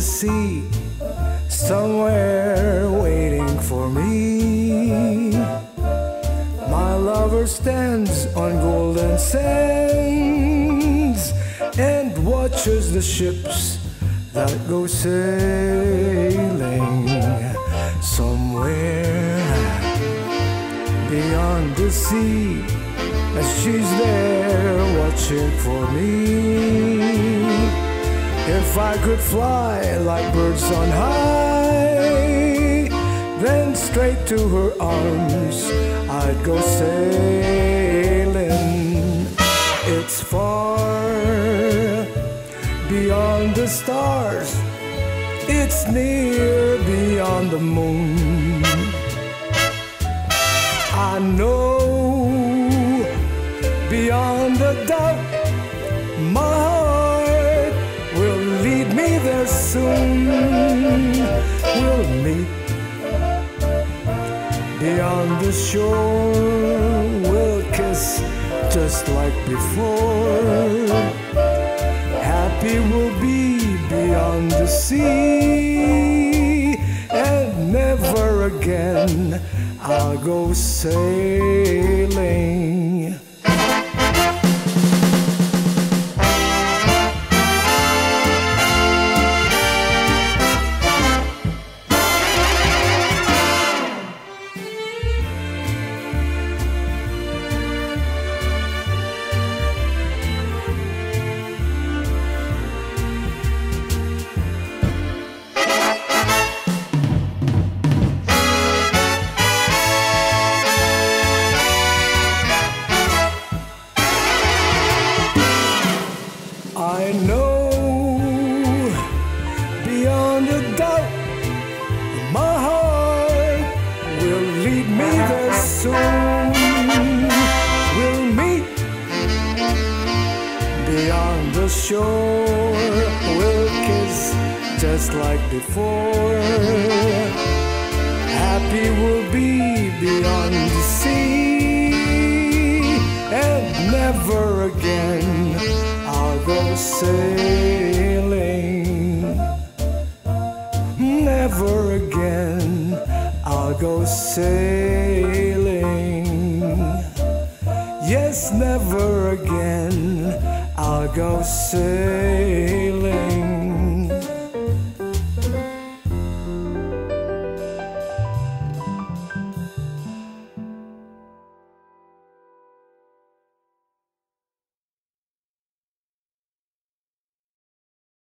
sea, somewhere waiting for me. My lover stands on golden sands and watches the ships that go sailing somewhere beyond the sea, as she's there watching for me. If I could fly like birds on high, then straight to her arms I'd go sailing. It's far beyond the stars, it's near beyond the moon. I know beyond a doubt my heart will lead me there soon. We'll meet beyond the shore, we'll kiss just like before. Happy we'll be beyond the sea, and never again I'll go sailing. I know beyond a doubt my heart will lead me there soon. We'll meet beyond the shore, we'll kiss just like before. Happy we'll be beyond the sea, and never again I'll go sailing. Never again I'll go sailing. Yes, never again I'll go sailing.